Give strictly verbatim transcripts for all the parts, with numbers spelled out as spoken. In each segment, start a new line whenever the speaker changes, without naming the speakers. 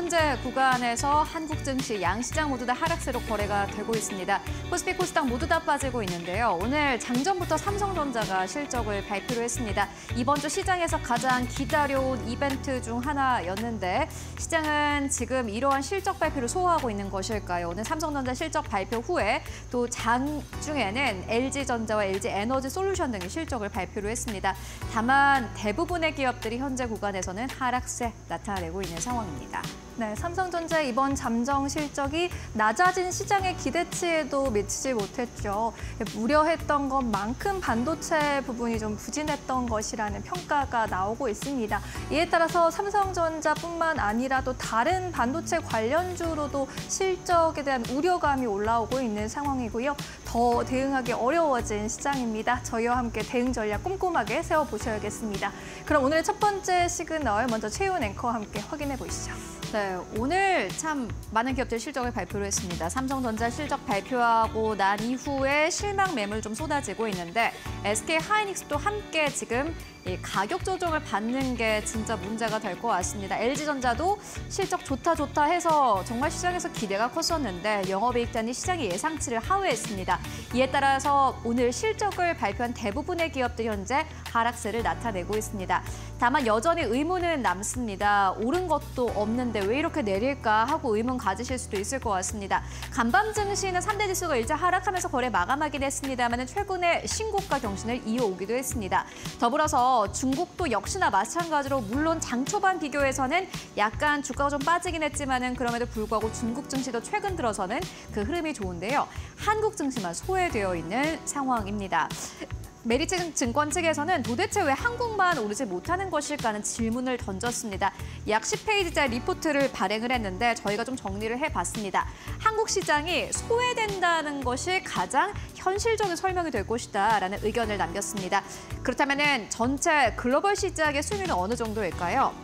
현재 구간에서 한국 증시 양시장 모두 다 하락세로 거래가 되고 있습니다. 코스피, 코스닥 모두 다 빠지고 있는데요. 오늘 장전부터 삼성전자가 실적을 발표를 했습니다. 이번 주 시장에서 가장 기다려온 이벤트 중 하나였는데 시장은 지금 이러한 실적 발표를 소화하고 있는 것일까요? 오늘 삼성전자 실적 발표 후에 또 장중에는 엘지전자와 엘지에너지솔루션 등의 실적을 발표를 했습니다. 다만 대부분의 기업들이 현재 구간에서는 하락세 나타내고 있는 상황입니다.
네, 삼성전자의 이번 잠정 실적이 낮아진 시장의 기대치에도 미치지 못했죠. 우려했던 것만큼 반도체 부분이 좀 부진했던 것이라는 평가가 나오고 있습니다. 이에 따라서 삼성전자뿐만 아니라 또 다른 반도체 관련주로도 실적에 대한 우려감이 올라오고 있는 상황이고요. 더 대응하기 어려워진 시장입니다. 저희와 함께 대응 전략 꼼꼼하게 세워보셔야겠습니다. 그럼 오늘의 첫 번째 시그널 먼저 최윤 앵커와 함께 확인해 보시죠.
네, 오늘 참 많은 기업들 실적을 발표를 했습니다. 삼성전자 실적 발표하고 난 이후에 실망 매물 좀 쏟아지고 있는데 에스케이하이닉스도 함께 지금 이 가격 조정을 받는 게 진짜 문제가 될 것 같습니다. 엘지전자도 실적 좋다 좋다 해서 정말 시장에서 기대가 컸었는데 영업이익단이 시장의 예상치를 하회했습니다. 이에 따라서 오늘 실적을 발표한 대부분의 기업들이 현재 하락세를 나타내고 있습니다. 다만 여전히 의문은 남습니다. 오른 것도 없는데 왜 이렇게 내릴까 하고 의문 가지실 수도 있을 것 같습니다. 간밤 증시는 삼 대 지수가 일자 하락하면서 거래 마감하긴 했습니다만 최근에 신고가 경신을 이어오기도 했습니다. 더불어서 중국도 역시나 마찬가지로 물론 장 초반 비교에서는 약간 주가가 좀 빠지긴 했지만은 그럼에도 불구하고 중국 증시도 최근 들어서는 그 흐름이 좋은데요. 한국 증시만 소외되어 있는 상황입니다. 메리츠증권 측에서는 도대체 왜 한국만 오르지 못하는 것일까는 질문을 던졌습니다. 약 십 페이지짜리 리포트를 발행을 했는데 저희가 좀 정리를 해봤습니다. 한국 시장이 소외된다는 것이 가장 현실적인 설명이 될 것이다라는 의견을 남겼습니다. 그렇다면 전체 글로벌 시장의 수준은 어느 정도일까요?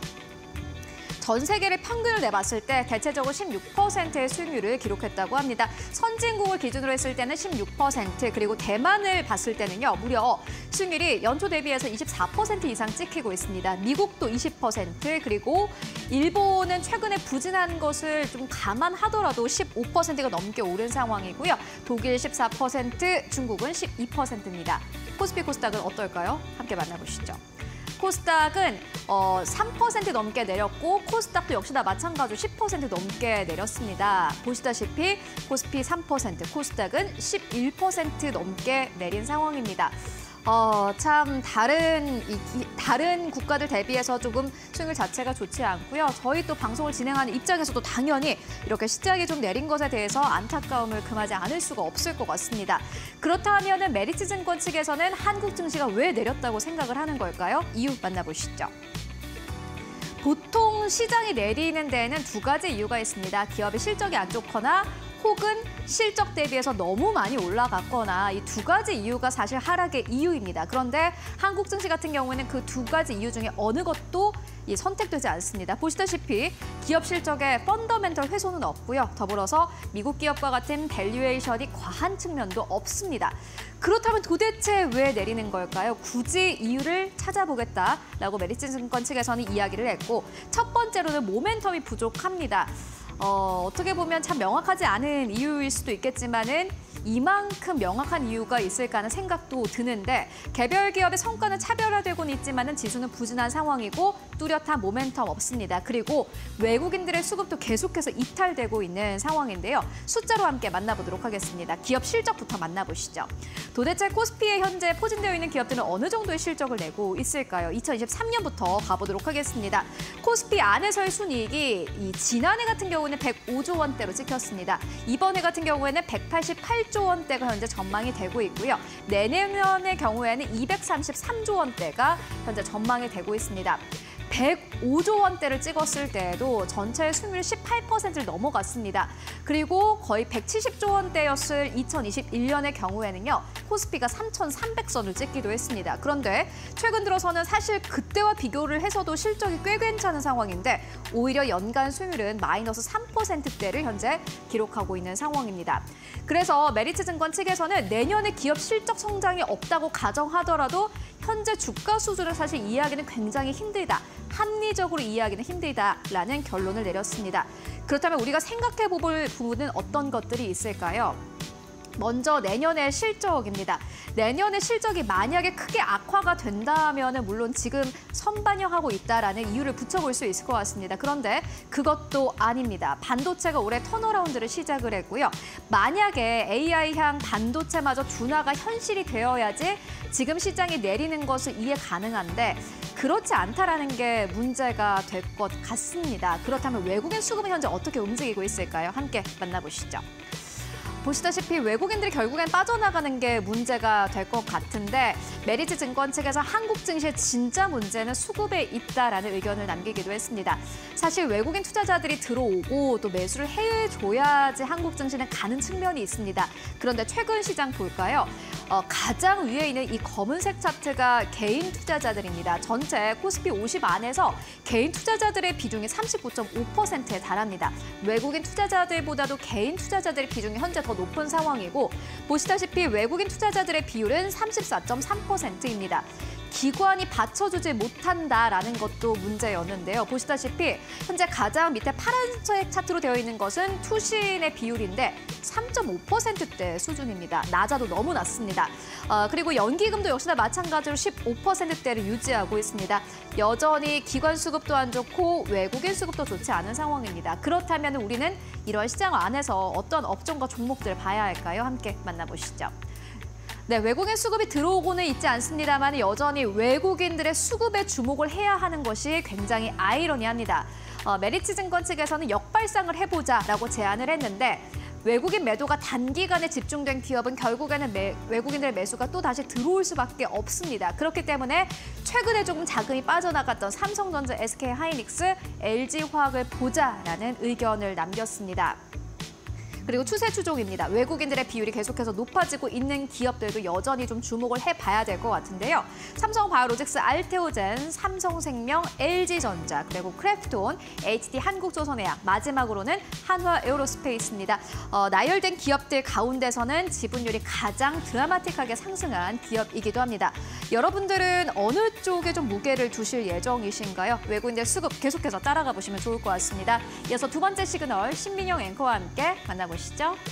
전 세계를 평균을 내봤을 때 대체적으로 십육 퍼센트의 수익률을 기록했다고 합니다. 선진국을 기준으로 했을 때는 십육 퍼센트, 그리고 대만을 봤을 때는요, 무려 수익률이 연초 대비해서 이십사 퍼센트 이상 찍히고 있습니다. 미국도 이십 퍼센트, 그리고 일본은 최근에 부진한 것을 좀 감안하더라도 십오 퍼센트가 넘게 오른 상황이고요. 독일 십사 퍼센트, 중국은 십이 퍼센트입니다. 코스피 코스닥은 어떨까요? 함께 만나보시죠. 코스닥은 어, 삼 퍼센트 넘게 내렸고 코스닥도 역시나 마찬가지로 십 퍼센트 넘게 내렸습니다. 보시다시피 코스피 삼 퍼센트, 코스닥은 십일 퍼센트 넘게 내린 상황입니다. 어, 참 다른 이, 다른 국가들 대비해서 조금 수익률 자체가 좋지 않고요. 저희 또 방송을 진행하는 입장에서도 당연히 이렇게 시장이 좀 내린 것에 대해서 안타까움을 금하지 않을 수가 없을 것 같습니다. 그렇다면 메리츠증권 측에서는 한국 증시가 왜 내렸다고 생각을 하는 걸까요? 이유 만나보시죠. 보통 시장이 내리는 데에는 두 가지 이유가 있습니다. 기업의 실적이 안 좋거나 혹은 실적 대비해서 너무 많이 올라갔거나 이 두 가지 이유가 사실 하락의 이유입니다. 그런데 한국 증시 같은 경우에는 그 두 가지 이유 중에 어느 것도 이 선택되지 않습니다. 보시다시피 기업 실적에 펀더멘털 훼손은 없고요. 더불어서 미국 기업과 같은 밸류에이션이 과한 측면도 없습니다. 그렇다면 도대체 왜 내리는 걸까요? 굳이 이유를 찾아보겠다라고 메리츠증권 측에서는 이야기를 했고 첫 번째로는 모멘텀이 부족합니다. 어, 어떻게 보면 참 명확하지 않은 이유일 수도 있겠지만은 이만큼 명확한 이유가 있을까 하는 생각도 드는데 개별 기업의 성과는 차별화되고는 있지만은 지수는 부진한 상황이고 뚜렷한 모멘텀 없습니다. 그리고 외국인들의 수급도 계속해서 이탈되고 있는 상황인데요. 숫자로 함께 만나보도록 하겠습니다. 기업 실적부터 만나보시죠. 도대체 코스피에 현재 포진되어 있는 기업들은 어느 정도의 실적을 내고 있을까요? 이천이십삼 년부터 가보도록 하겠습니다. 코스피 안에서의 순이익이 이 지난해 같은 경우는 백오조 원대로 찍혔습니다. 이번에 같은 경우에는 백팔십팔조 원대가 현재 전망이 되고 있고요. 내년의 경우에는 이백삼십삼조 원대가 현재 전망이 되고 있습니다. 백오조 원대를 찍었을 때에도 전체 수익률 십팔 퍼센트를 넘어갔습니다. 그리고 거의 백칠십조 원대였을 이천이십일 년의 경우에는요. 코스피가 삼천삼백 선을 찍기도 했습니다. 그런데 최근 들어서는 사실 그때와 비교를 해서도 실적이 꽤 괜찮은 상황인데 오히려 연간 수익률은 마이너스 삼 퍼센트대를 현재 기록하고 있는 상황입니다. 그래서 메리츠증권 측에서는 내년에 기업 실적 성장이 없다고 가정하더라도 현재 주가 수준을 사실 이해하기는 굉장히 힘들다. 합리적으로 이해하기는 힘들다라는 결론을 내렸습니다. 그렇다면 우리가 생각해 볼 부분은 어떤 것들이 있을까요? 먼저 내년의 실적입니다. 내년의 실적이 만약에 크게 악화가 된다면 물론 지금 선반영하고 있다라는 이유를 붙여볼 수 있을 것 같습니다. 그런데 그것도 아닙니다. 반도체가 올해 턴어라운드를 시작을 했고요. 만약에 에이아이향 반도체마저 둔화가 현실이 되어야지 지금 시장이 내리는 것을 이해 가능한데 그렇지 않다라는 게 문제가 될 것 같습니다. 그렇다면 외국인 수급은 현재 어떻게 움직이고 있을까요? 함께 만나보시죠. 보시다시피 외국인들이 결국엔 빠져나가는 게 문제가 될 것 같은데 메리츠 증권 측에서 한국 증시의 진짜 문제는 수급에 있다라는 의견을 남기기도 했습니다. 사실 외국인 투자자들이 들어오고 또 매수를 해줘야지 한국 증시는 가는 측면이 있습니다. 그런데 최근 시장 볼까요? 어, 가장 위에 있는 이 검은색 차트가 개인 투자자들입니다. 전체 코스피 오십 안에서 개인 투자자들의 비중이 삼십구 점 오 퍼센트에 달합니다. 외국인 투자자들보다도 개인 투자자들의 비중이 현재 더 높은 상황이고 보시다시피 외국인 투자자들의 비율은 삼십사 점 삼 퍼센트입니다. 기관이 받쳐주지 못한다라는 것도 문제였는데요. 보시다시피 현재 가장 밑에 파란색 차트로 되어 있는 것은 투신의 비율인데 삼 점 오 퍼센트대 수준입니다. 낮아도 너무 낮습니다. 어, 그리고 연기금도 역시나 마찬가지로 십오 퍼센트대를 유지하고 있습니다. 여전히 기관 수급도 안 좋고 외국인 수급도 좋지 않은 상황입니다. 그렇다면 우리는 이런 시장 안에서 어떤 업종과 종목들을 봐야 할까요? 함께 만나보시죠. 네, 외국인 수급이 들어오고는 있지 않습니다만 여전히 외국인들의 수급에 주목을 해야 하는 것이 굉장히 아이러니합니다. 어, 메리츠 증권 측에서는 역발상을 해보자라고 제안을 했는데 외국인 매도가 단기간에 집중된 기업은 결국에는 매, 외국인들의 매수가 또 다시 들어올 수밖에 없습니다. 그렇기 때문에 최근에 조금 자금이 빠져나갔던 삼성전자, 에스케이하이닉스, 엘지화학을 보자라는 의견을 남겼습니다. 그리고 추세 추종입니다. 외국인들의 비율이 계속해서 높아지고 있는 기업들도 여전히 좀 주목을 해봐야 될 것 같은데요. 삼성바이오로직스, 알테오젠, 삼성생명, 엘지전자, 그리고 크래프톤, 에이치디한국조선해양, 마지막으로는 한화에어로스페이스입니다. 어, 나열된 기업들 가운데서는 지분율이 가장 드라마틱하게 상승한 기업이기도 합니다. 여러분들은 어느 쪽에 좀 무게를 두실 예정이신가요? 외국인들 수급 계속해서 따라가 보시면 좋을 것 같습니다. 이어서 두 번째 시그널 신민영 앵커와 함께 만나보시죠.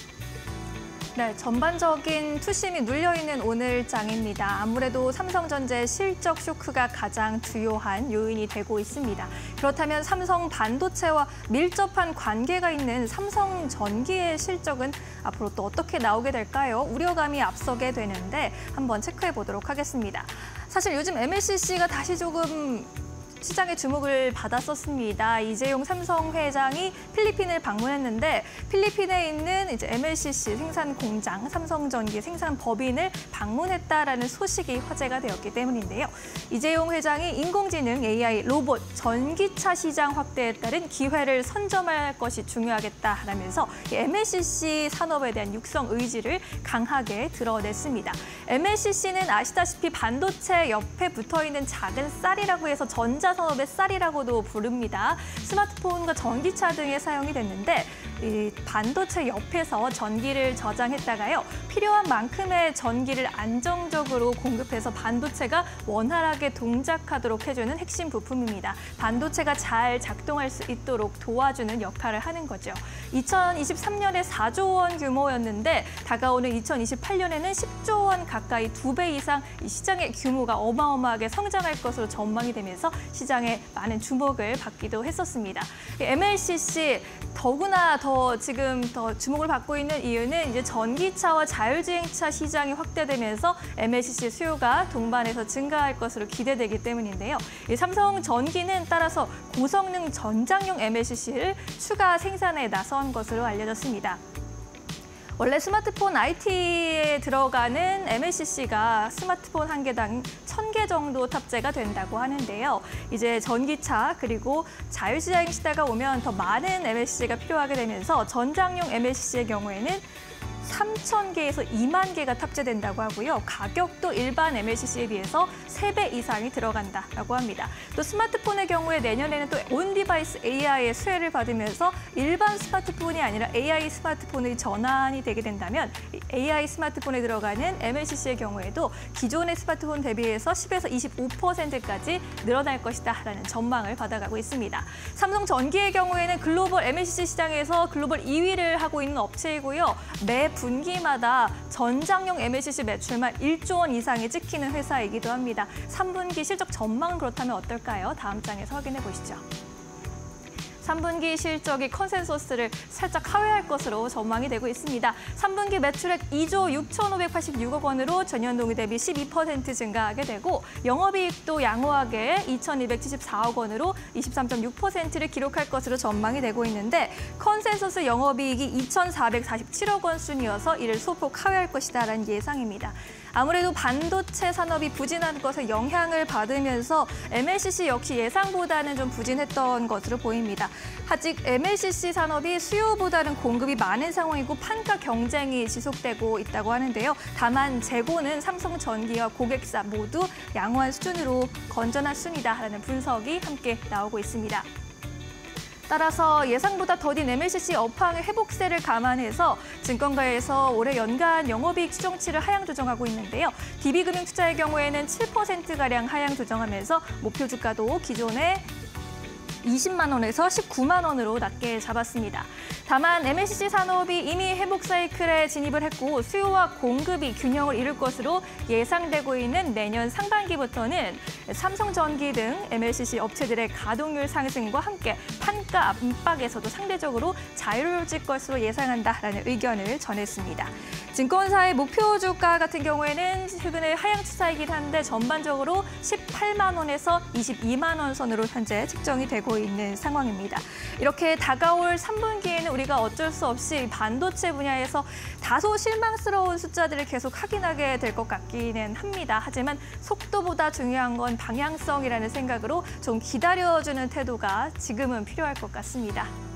네, 전반적인 투심이 눌려있는 오늘 장입니다. 아무래도 삼성전자의 실적 쇼크가 가장 주요한 요인이 되고 있습니다. 그렇다면 삼성 반도체와 밀접한 관계가 있는 삼성전기의 실적은 앞으로 또 어떻게 나오게 될까요? 우려감이 앞서게 되는데 한번 체크해 보도록 하겠습니다. 사실 요즘 엠엘씨씨가 다시 조금 시장의 주목을 받았었습니다. 이재용 삼성 회장이 필리핀을 방문했는데 필리핀에 있는 이제 엠엘씨씨 생산 공장, 삼성전기 생산 법인을 방문했다라는 소식이 화제가 되었기 때문인데요. 이재용 회장이 인공지능, 에이아이, 로봇, 전기차 시장 확대에 따른 기회를 선점할 것이 중요하겠다라면서 엠엘씨씨 산업에 대한 육성 의지를 강하게 드러냈습니다. 엠엘씨씨는 아시다시피 반도체 옆에 붙어있는 작은 쌀이라고 해서 전자 산업의 쌀이라고도 부릅니다. 스마트폰과 전기차 등에 사용이 됐는데 이 반도체 옆에서 전기를 저장했다가요. 필요한 만큼의 전기를 안정적으로 공급해서 반도체가 원활하게 동작하도록 해주는 핵심 부품입니다. 반도체가 잘 작동할 수 있도록 도와주는 역할을 하는 거죠. 이천이십삼 년에 사조 원 규모였는데 다가오는 이천이십팔 년에는 십조 원 가까이 두 배 이상 이 시장의 규모가 어마어마하게 성장할 것으로 전망이 되면서 시장에 많은 주목을 받기도 했었습니다. 엠엘씨씨 더구나 더 지금 더 주목을 받고 있는 이유는 이제 전기차와 자율주행차 시장이 확대되면서 엠엘씨씨 수요가 동반해서 증가할 것으로 기대되기 때문인데요. 이 삼성전기는 따라서 고성능 전장용 엠엘씨씨를 추가 생산에 나선 것으로 알려졌습니다. 원래 스마트폰 아이티에 들어가는 엠엘씨씨가 스마트폰 한 개당 천 개 정도 탑재가 된다고 하는데요. 이제 전기차 그리고 자율주행 시대가 오면 더 많은 엠엘씨씨가 필요하게 되면서 전장용 엠엘씨씨의 경우에는 삼천 개에서 이만 개가 탑재된다고 하고요. 가격도 일반 엠엘씨씨에 비해서 세 배 이상이 들어간다라고 합니다. 또 스마트폰의 경우에 내년에는 또 온디바이스 에이아이의 수혜를 받으면서 일반 스마트폰이 아니라 에이아이 스마트폰의 전환이 되게 된다면 에이아이 스마트폰에 들어가는 엠엘씨씨의 경우에도 기존의 스마트폰 대비해서 십에서 이십오 퍼센트까지 늘어날 것이다라는 전망을 받아가고 있습니다. 삼성전기의 경우에는 글로벌 엠엘씨씨 시장에서 글로벌 이 위를 하고 있는 업체이고요. 매 분기마다 전장용 엠엘씨씨 매출만 일조 원 이상이 찍히는 회사이기도 합니다. 삼 분기 실적 전망은 그렇다면 어떨까요? 다음 장에서 확인해 보시죠. 삼 분기 실적이 컨센서스를 살짝 하회할 것으로 전망이 되고 있습니다. 삼 분기 매출액 이조 육천오백팔십육억 원으로 전년 동기 대비 십이 퍼센트 증가하게 되고 영업이익도 양호하게 이천이백칠십사억 원으로 이십삼 점 육 퍼센트를 기록할 것으로 전망이 되고 있는데 컨센서스 영업이익이 이천사백사십칠억 원 순이어서 이를 소폭 하회할 것이다라는 예상입니다. 아무래도 반도체 산업이 부진한 것에 영향을 받으면서 엠엘씨씨 역시 예상보다는 좀 부진했던 것으로 보입니다. 아직 엠엘씨씨 산업이 수요보다는 공급이 많은 상황이고 판가 경쟁이 지속되고 있다고 하는데요. 다만 재고는 삼성전기와 고객사 모두 양호한 수준으로 건전한 순이다라는 분석이 함께 나오고 있습니다. 따라서 예상보다 더딘 엠엘씨씨 업황의 회복세를 감안해서 증권가에서 올해 연간 영업이익 추정치를 하향 조정하고 있는데요. 디비금융투자의 경우에는 칠 퍼센트가량 하향 조정하면서 목표 주가도 기존의 이십만 원에서 십구만 원으로 낮게 잡았습니다. 다만 엠엘씨씨 산업이 이미 회복 사이클에 진입을 했고 수요와 공급이 균형을 이룰 것으로 예상되고 있는 내년 상반기부터는 삼성전기 등 엠엘씨씨 업체들의 가동률 상승과 함께 판가 압박에서도 상대적으로 자유로워질 것으로 예상한다라는 의견을 전했습니다. 증권사의 목표 주가 같은 경우에는 최근에 하향 추세이긴 한데 전반적으로 십팔만 원에서 이십이만 원 선으로 현재 측정이 되고 있는 상황입니다. 이렇게 다가올 삼 분기에는 우리가 어쩔 수 없이 반도체 분야에서 다소 실망스러운 숫자들을 계속 확인하게 될 것 같기는 합니다. 하지만 속도보다 중요한 건 방향성이라는 생각으로 좀 기다려주는 태도가 지금은 필요할 것 같습니다.